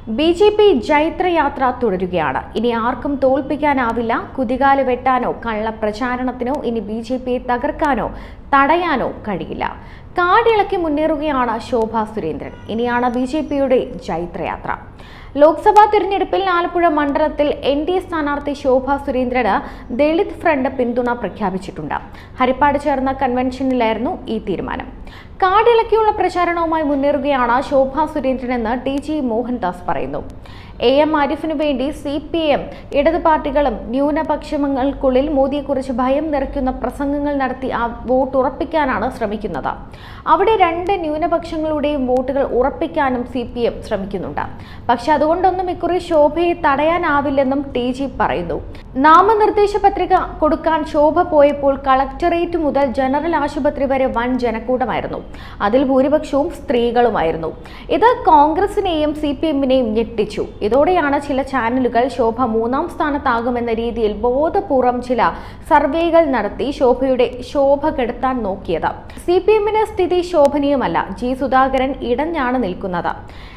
BJP ജൈത്രയാത്ര തുടരുകയാണ്. ഇനി ആർക്കും തോൽപ്പിക്കാനാവില്ല. കുതികാല് വെട്ടാനോ കള്ളപ്രചാരണത്തിനോ ഇനി BJPയെ തകർക്കാനോ തടയാനോ കഴിയില്ല. കാടിളക്കി മുന്നേറുകയാണ് ശോഭാ സുരേന്ദ്രൻ. ഇനിയാണ് BJPയുടെ ജൈത്രയാത്ര. ലോക്സഭാ തിരഞ്ഞെടുപ്പിൽ ആലപ്പുഴ മണ്ഡലത്തിൽ NDA സ്ഥാനാർത്ഥി ശോഭാ സുരേന്ദ്രന് ദളിത് ഫ്രണ്ട് പിന്തുണ പ്രഖ്യാപിച്ചിട്ടുണ്ട്. ഹരിപ്പാട് ചേർന്ന കൺവെൻഷനിലായിരുന്നു ഈ തീരുമാനം. കാടിളക്കിയുള്ള പ്രചാരണവുമായി മുന്നേറുകയാണ് ശോഭാ സുരേന്ദ്രനെന്ന് TG മോഹൻദാസ് പറയുന്നു. AM ആരിഫിനു വേണ്ടി CPM ഇടത് പാർട്ടികളും ന്യൂനപക്ഷങ്ങൾക്കുള്ളിൽ മോദിയെക്കുറിച്ച് ഭയം നിറയ്ക്കുന്ന പ്രസംഗങ്ങൾ നടത്തി ആ വോട്ട് ഉറപ്പിക്കാനാണ് ശ്രമിക്കുന്നത്. അവിടെ രണ്ട് ന്യൂനപക്ഷങ്ങളുടെയും വോട്ടുകൾ ഉറപ്പിക്കാനും CPM ശ്രമിക്കുന്നുണ്ട്. പക്ഷെ അതുകൊണ്ടൊന്നും ഇക്കുറി ശോഭയെ തടയാനാവില്ലെന്നും TG പറയുന്നു. നാമനിർദ്ദേശ പത്രിക കൊടുക്കാൻ ശോഭ പോയപ്പോൾ കളക്ടറേറ്റ് മുതൽ ജനറൽ ആശുപത്രി വരെ വൻ ജനക്കൂട്ടമായിരുന്നു. അതിൽ ഭൂരിപക്ഷവും സ്ത്രീകളുമായിരുന്നു. ഇത് കോൺഗ്രസിനെയും CPMനെയും ഞെട്ടിച്ചു. ഇതോടെയാണ് ചില ചാനലുകൾ ശോഭ മൂന്നാം സ്ഥാനത്താകുമെന്ന രീതിയിൽ ബോധപൂർവം ചില സർവേകൾ നടത്തി ശോഭയുടെ ശോഭ കെടുത്താൻ നോക്കിയത്. CPMന് സ്ഥിതി ശോഭനീയമല്ല. G സുധാകരൻ ഇടഞ്ഞാണ് നിൽക്കുന്നത്.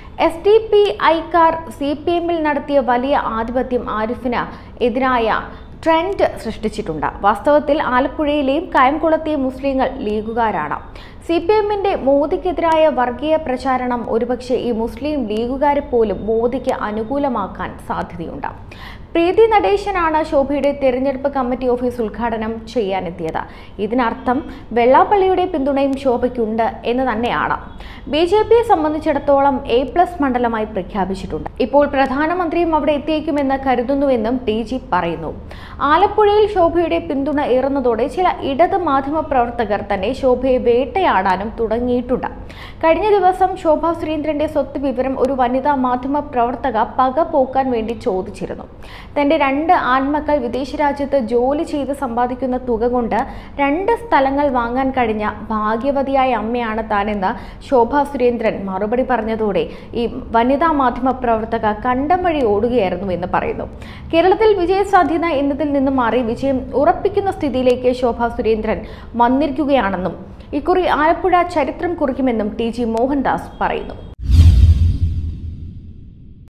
SDPIക്കാർ CPMൽ നടത്തിയ വലിയ ആധിപത്യം ആരിഫിന് എതിരായ ട്രെൻഡ് സൃഷ്ടിച്ചിട്ടുണ്ട്. വാസ്തവത്തിൽ ആലപ്പുഴയിലെയും കായംകുളത്തെയും മുസ്ലിങ്ങൾ ലീഗുകാരാണ്. CPMന്റെ മോദിക്കെതിരായ വർഗീയ പ്രചാരണം ഒരുപക്ഷെ ഈ മുസ്ലിം ലീഗുകാരെ പോലും മോദിക്ക് അനുകൂലമാക്കാൻ സാധ്യതയുണ്ട്. പ്രീതി നടേശനാണ് ശോഭയുടെ തെരഞ്ഞെടുപ്പ് കമ്മിറ്റി ഓഫീസ് ഉദ്ഘാടനം ചെയ്യാനെത്തിയത്. ഇതിനർത്ഥം വെള്ളാപ്പള്ളിയുടെ പിന്തുണയും ശോഭയ്ക്കുണ്ട് എന്ന് തന്നെയാണ്. BJPയെ സംബന്ധിച്ചിടത്തോളം A+ മണ്ഡലമായി പ്രഖ്യാപിച്ചിട്ടുണ്ട്. ഇപ്പോൾ പ്രധാനമന്ത്രിയും അവിടെ എത്തിയേക്കുമെന്ന് കരുതുന്നുവെന്നും TG പറയുന്നു. ആലപ്പുഴയിൽ ശോഭയുടെ പിന്തുണ ഏറുന്നതോടെ ചില ഇടത് മാധ്യമ പ്രവർത്തകർ തന്നെ ശോഭയെ വേട്ടയാടാനും തുടങ്ങിയിട്ടുണ്ട്. കഴിഞ്ഞ ദിവസം ശോഭാ സുരേന്ദ്രന്റെ സ്വത്ത് വിവരം ഒരു വനിതാ മാധ്യമ പ്രവർത്തക പക പോക്കാൻ വേണ്ടി ചോദിച്ചിരുന്നു. തന്റെ 2 ആൺമക്കൾ വിദേശ രാജ്യത്ത് ജോലി ചെയ്ത് സമ്പാദിക്കുന്ന തുക കൊണ്ട് 2 സ്ഥലങ്ങൾ വാങ്ങാൻ കഴിഞ്ഞ ഭാഗ്യവതിയായ അമ്മയാണ് താനെന്ന് ശോഭാ സുരേന്ദ്രൻ മറുപടി പറഞ്ഞതോടെ ഈ വനിതാ മാധ്യമ പ്രവർത്തക കണ്ടം വഴി ഓടുകയായിരുന്നു എന്ന് പറയുന്നു. കേരളത്തിൽ വിജയസാധ്യത എന്നതിൽ നിന്ന് മാറി വിജയം ഉറപ്പിക്കുന്ന സ്ഥിതിയിലേക്ക് ശോഭാ സുരേന്ദ്രൻ വന്നിരിക്കുകയാണെന്നും ഇക്കുറി ആലപ്പുഴ ചരിത്രം കുറിക്കുമെന്നും TG മോഹൻദാസ് പറയുന്നു.